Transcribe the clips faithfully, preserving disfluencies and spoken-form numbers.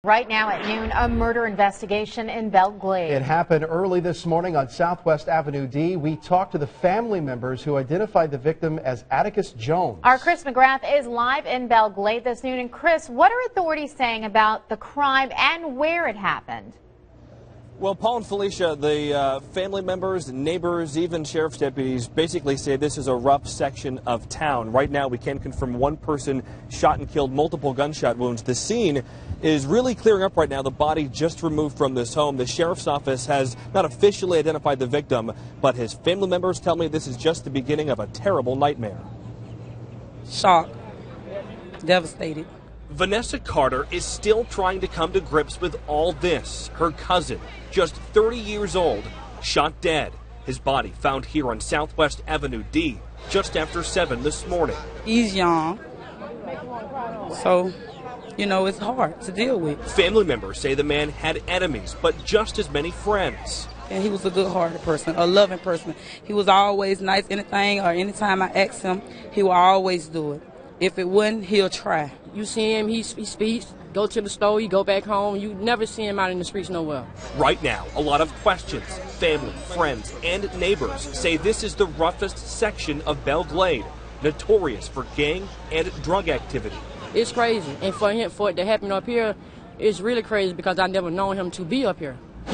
Right now at noon, a murder investigation in Belle Glade. It happened early this morning on Southwest Avenue D. We talked to the family members who identified the victim as Atticus Jones. Our Chris McGrath is live in Belle Glade this noon. And Chris, what are authorities saying about the crime and where it happened? Well, Paul and Felicia, the uh, family members, neighbors, even sheriff's deputies basically say this is a rough section of town. Right now, we can confirm one person shot and killed, multiple gunshot wounds. The scene is really clearing up right now. The body just removed from this home. The sheriff's office has not officially identified the victim, but his family members tell me this is just the beginning of a terrible nightmare. Shocked, devastated. Vanessa Carter is still trying to come to grips with all this. Her cousin, just thirty years old, shot dead. His body found here on Southwest Avenue D just after seven this morning. He's young, so, you know, it's hard to deal with. Family members say the man had enemies, but just as many friends. And he was a good-hearted person, a loving person. He was always nice. Anything or anytime I asked him, he will always do it. If it wouldn't, he'll try. You see him, he, he speaks, go to the store, you go back home. You never see him out in the streets nowhere. Right now, a lot of questions. Family, friends, and neighbors say this is the roughest section of Belle Glade, notorious for gang and drug activity. It's crazy. And for him, for it to happen up here, it's really crazy because I never known him to be up here.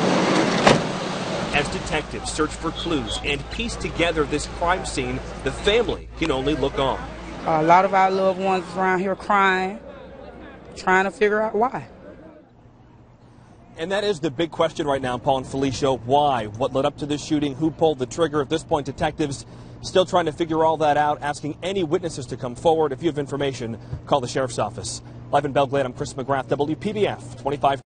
As detectives search for clues and piece together this crime scene, the family can only look on. A lot of our loved ones around here crying, trying to figure out why. And that is the big question right now, Paul and Felicia. Why? What led up to this shooting? Who pulled the trigger? At this point, detectives still trying to figure all that out, asking any witnesses to come forward. If you have information, call the sheriff's office. Live in Belle Glade, I'm Chris McGrath, W P B F twenty-five.